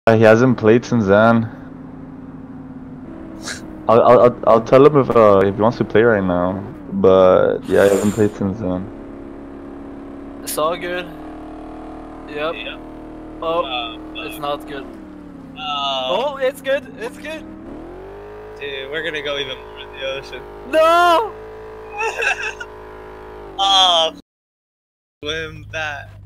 He hasn't played since then. I'll tell him if he wants to play right now. But yeah, he hasn't played since then. It's all good. Yep. Oh, it's not good. Oh, it's good. It's good. Dude, we're gonna go even more in the ocean. No! Oh, swim back.